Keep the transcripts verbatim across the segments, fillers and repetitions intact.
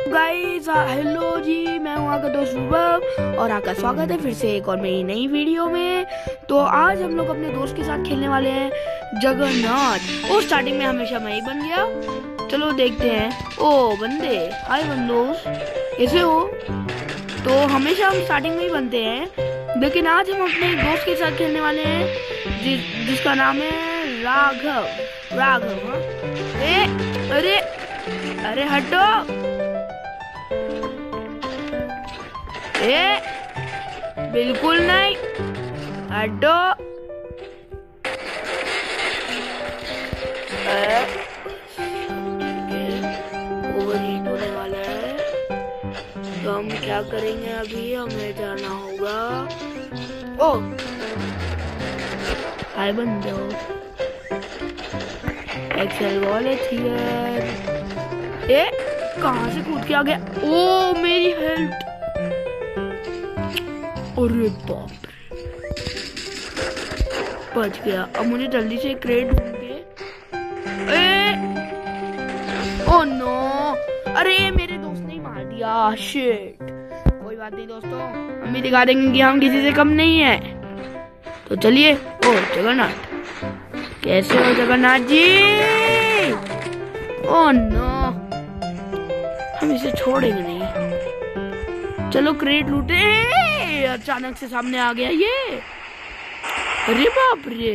Guys, hello जी, मैं हूँ आपका दोस्त शुभम और आपका स्वागत है फिर से एक और मेरी नई वीडियो में। तो आज हम लोग अपने दोस्त के साथ खेलने वाले हैं जगन्नाथ। और स्टार्टिंग में हमेशा मैं ही बन गया। चलो देखते हैं। ओ बंदे, हाय बंदोस, कैसे हो? तो हमेशा हम स्टार्टिंग में ही बनते हैं, लेकिन आज हम अपने दोस्त के साथ खेलने वाले हैं जि, जिसका नाम है राघव। राघव हाँ? ए, अरे अरे हटो। ए, बिल्कुल नहीं, हटो। ओवरहीट होने वाला है, तो हम क्या करेंगे? अभी हमें जाना होगा। ओ हाय बंदो, एक्सेल वॉलेट हियर। ए, कहाँ से कूद के आ गया? ओ मेरी हेल्थ, अरे बाप रे, बच गया। अब मुझे जल्दी से क्रेट ढूंढे। ए, ओ नो, अरे मेरे दोस्त ने मार दिया, शिट। कोई बात नहीं दोस्तों, हम भी दिखा देंगे कि हम किसी से कम नहीं है। तो चलिए। ओ जगन्नाथ, कैसे हो जगन्नाथ जी? ओ नो, हम इसे छोड़ेंगे नहीं। चलो क्रेट लूटे। अचानक से सामने आ गया ये, अरे बाप रे।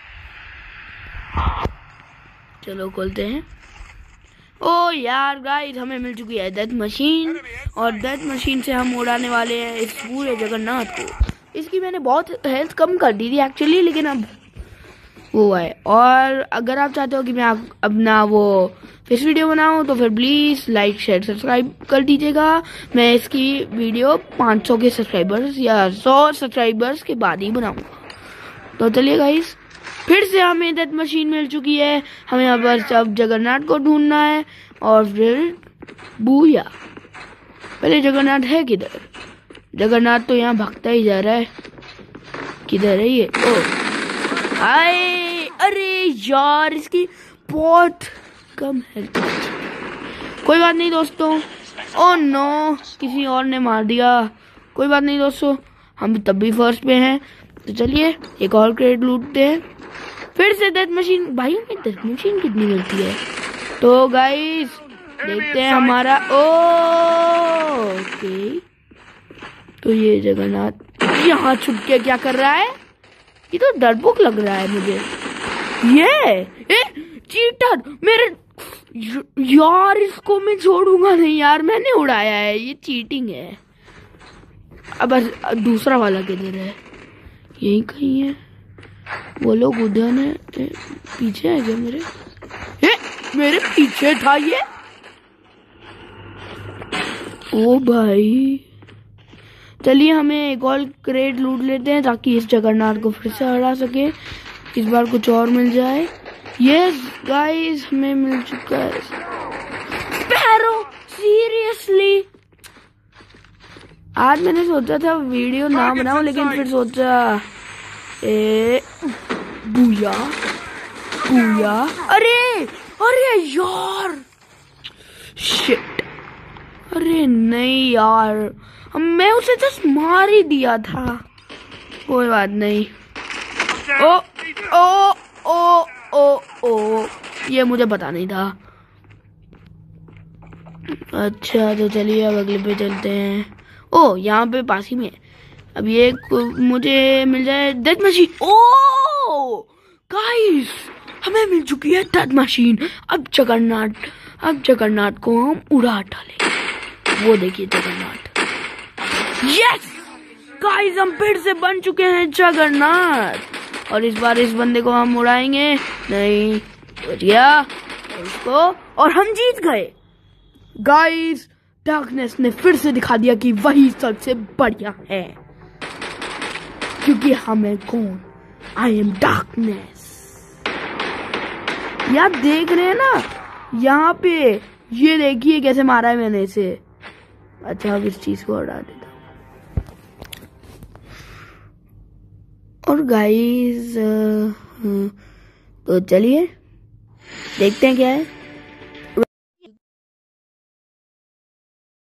चलो खोलते हैं। ओ यार गाइस, हमें मिल चुकी है डेथ मशीन, और डेथ मशीन से हम उड़ाने वाले हैं इस पूरे जगन्नाथ को। इसकी मैंने बहुत हेल्थ कम कर दी थी एक्चुअली, लेकिन अब वो है। और अगर आप चाहते हो कि मैं अपना वो फिश वीडियो बनाऊं, तो फिर प्लीज लाइक शेयर सब्सक्राइब कर दीजिएगा। मैं इसकी वीडियो पाँच सौ के सब्सक्राइबर्स या सौ सब्सक्राइबर्स के बाद ही बनाऊंगा। तो चलिए गाइस, फिर से हमें डेथ मशीन मिल चुकी है। हमें अब बस अब जगन्नाथ को ढूंढना है, और फिर बूया। पहले जगन्नाथ है किधर? जगन्नाथ तो यहाँ भागता ही जा रहा है। किधर है ये? ओ हाय, अरे यार, इसकी बहुत कम है। कोई बात नहीं दोस्तों। ओ नो, किसी और ने मार दिया। कोई बात नहीं दोस्तों, हम तब भी फर्स्ट पे हैं। तो चलिए एक और क्रेट लूटते हैं। फिर से डेथ मशीन। भाई हमें डेथ मशीन कितनी मिलती है? तो गाइस देखते हैं हमारा। ओ ओके, तो ये जगन्नाथ यहाँ छुप के क्या कर रहा है? ये तो डरपोक लग रहा है मुझे। ये ए, चीटर मेरे यार, इसको मैं छोड़ूंगा नहीं यार, मैंने उड़ाया है, ये चीटिंग है। अब दूसरा वाला किधर है? यही कहीं है। वो लोग उधर है। ए, पीछे है क्या मेरे? ए, मेरे पीछे था ये। ओ भाई, चलिए हमें एक और क्रेट लूट लेते हैं, ताकि इस जगन्नाथ को फिर से हरा सके। इस बार कुछ और मिल जाए। यस गाइस, हमें मिल चुका है स्पैरो। सीरियसली, आज मैंने सोचा था वीडियो ना बनाऊं, लेकिन फिर सोचा ए बूया बूया। अरे अरे यार, शिट, अरे नहीं यार, मैं उसे जस्ट मार ही दिया था। कोई बात नहीं। ओ ओ ओ ओ ओ ये मुझे पता नहीं था। अच्छा, तो चलिए अब अगले पे चलते हैं। ओ यहाँ पे पास ही में। अब ये मुझे मिल जाए डेथ मशीन। ओ गाइस, हमें मिल चुकी है डेथ मशीन। अब जगन्नाथ अब जगन्नाथ को हम उड़ा डालेंगे। वो देखिए जगन्नाथ। यस गाइस, हम फिर से बन चुके हैं जगन्नाथ, और इस बार इस बंदे को हम उड़ाएंगे नहीं। बच गया इसको, और हम जीत गए। गाइस, डार्कनेस ने फिर से दिखा दिया कि वही सबसे बढ़िया है, क्योंकि हमें कौन, आई एम डार्कनेस। यार देख रहे हैं ना यहाँ पे, ये देखिए कैसे मारा है मैंने इसे। अच्छा, अब इस चीज को हटा देता हूँ। और गाइस, तो चलिए देखते हैं क्या है।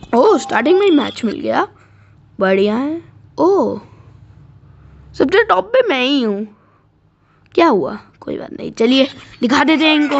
ओह स्टार्टिंग में ही मैच मिल गया, बढ़िया है। ओह सबसे टॉप पे मैं ही हूँ, क्या हुआ? कोई बात नहीं, चलिए दिखा देते हैं इनको।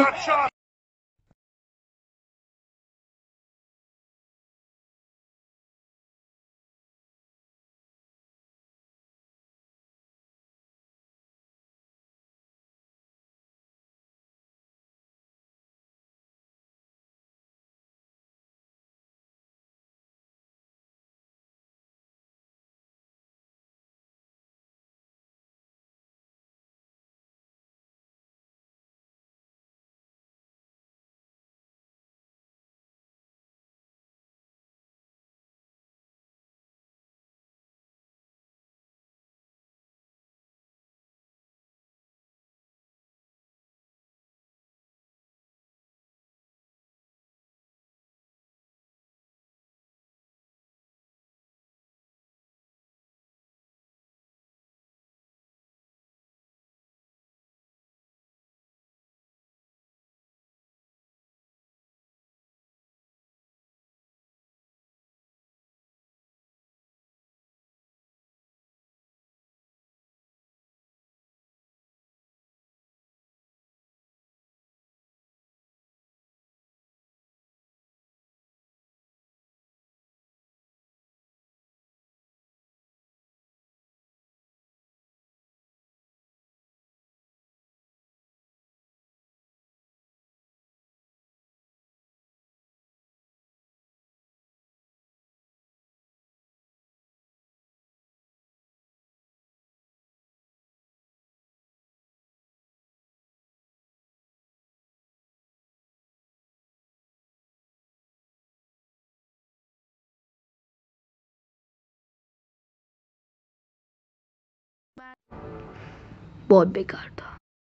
बहुत बेकार था।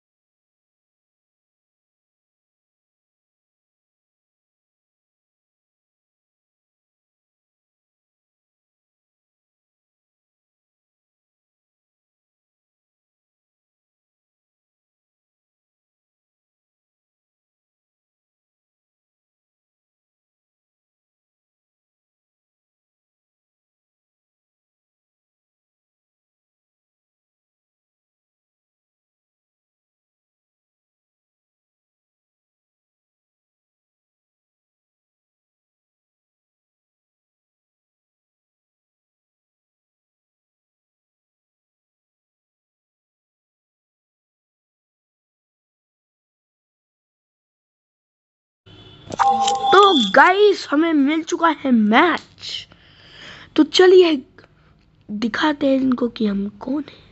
तो गाइस हमें मिल चुका है मैच, तो चलिए दिखाते हैं इनको कि हम कौन है।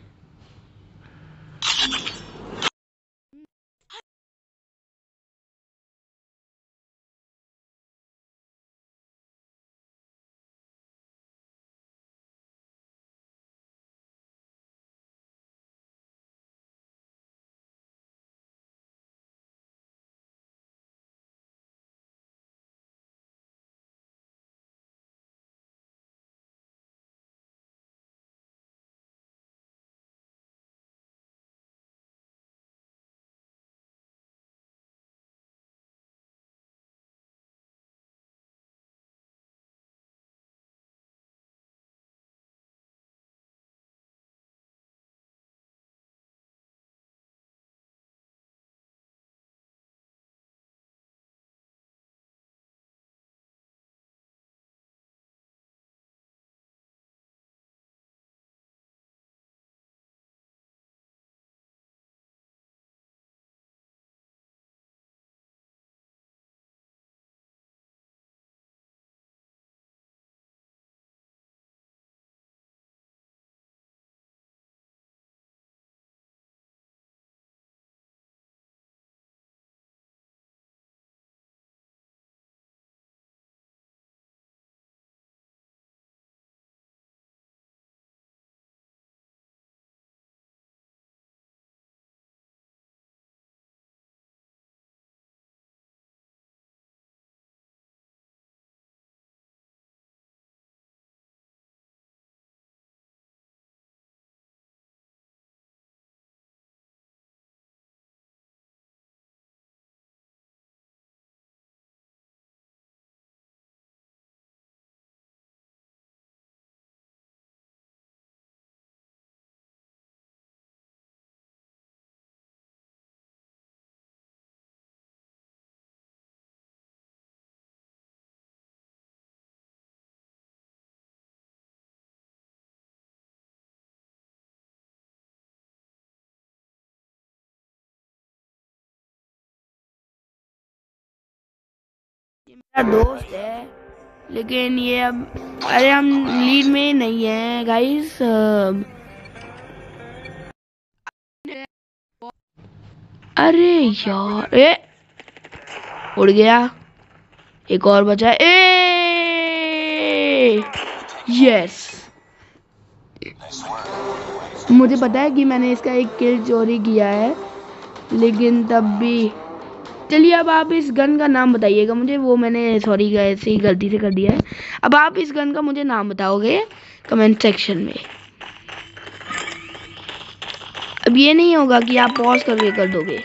ये मेरा दोस्त है, लेकिन ये अब, अरे हम लीड में नहीं है गाइस। अरे यार, ए उड़ गया। एक और बचा। ए यस, मुझे पता है कि मैंने इसका एक किल चोरी किया है, लेकिन तब भी चलिए अब आप इस गन का नाम बताइएगा मुझे। वो मैंने सॉरी ऐसे ही गलती से कर दिया है। अब आप इस गन का मुझे नाम बताओगे कमेंट सेक्शन में। अब ये नहीं होगा कि आप पॉज करके कर दोगे।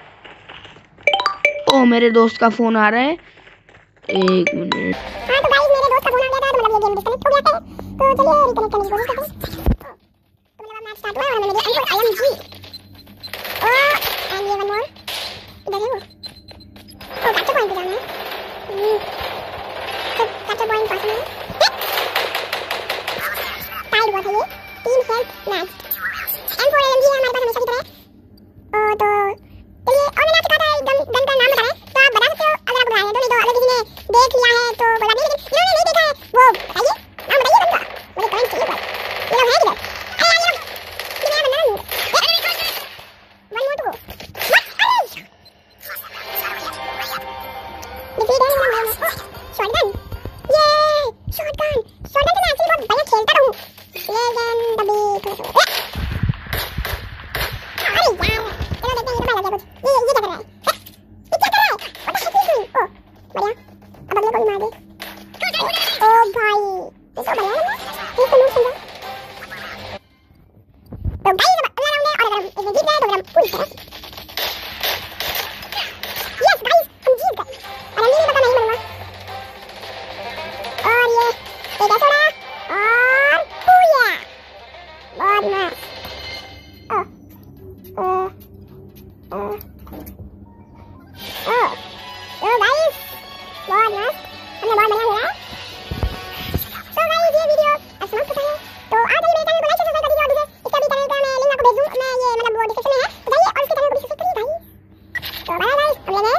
ओ मेरे दोस्त का फोन आ रहा है, एक मिनट। हाँ तो गाइस मेरे दोस्त का फोन आ गया था, तो मतलब ये गेम डिस्कनेक्ट हो गया है। तो चलिए रिकनेक्ट करने की कोशिश करते हैं। तो मतलब मैच स्टार्ट हुआ है और मैंने लिया I M G. Oh and ये वन मोर इधर है वो। ओ कैप्चर पॉइंट पे जाना है। तो कैप्चर पॉइंट पास में टाइड हुआ था ये team health match. M four M G है हमारे पास हमेशा की तरह। ओ तो चलिए, और मैंने आपसे कहा था गन गन का नाम बताना है, तो आप बता सकते हो अगर आपको ध्यान है तो। नहीं तो अगर किसी ने देख लिया है तो कोई बात नहीं, लेकिन जिन्होंने नहीं देखा है वो बताइए, नाम बताइए गन का, मुझे कमेंट चाहिए पर। ये लोग हैं किधर? अरे यार ये नया बंदा नहीं one more to go. Defeat है मेरा मेरा शॉटगन। ये शॉटगन शॉटगन तो मैं एक्चुअली बहुत बढ़िया खेलता रहूं, लेकिन तभी थोड़ा सा अरे यार चलो देखते हैं। ये तो लग गया कुछ। ये ये क्या कर रहा है? ये क्या कर रहा है? What the heck is doing? ओ बढ़िया, अब अगले को भी मार दे। ओ भाई ये तो बढ़िया है ना, ये तो लूट समझा। तो गाइस अब अगला राउंड है, और अगर हम इसमें जीत गए तो फिर हम पूरी तरह यस गाइस हम जीत गए। और अभी भी पता नहीं मरूंगा। और ये एक ऐसा रहा और पूया बहुत मस्त। ओ ओ ओ ओ ओ गाइस बहुत मस्त, हमने बहुत बढ़िया खेला। तो गाइस ये वीडियो अब समाप्त होता है, तो आप मेरे चैनल को लाइक सब्सक्राइब कर दीजिए। और मुझे इसका भी चैनल का मैं लिंक आपको भेज दूं, मैं ये मतलब वो डिस्क्रिप्शन में है, तो जाइए और उसके चैनल को भी सब्सक्राइब करिए गाइस। तो बाय गाइस, अगले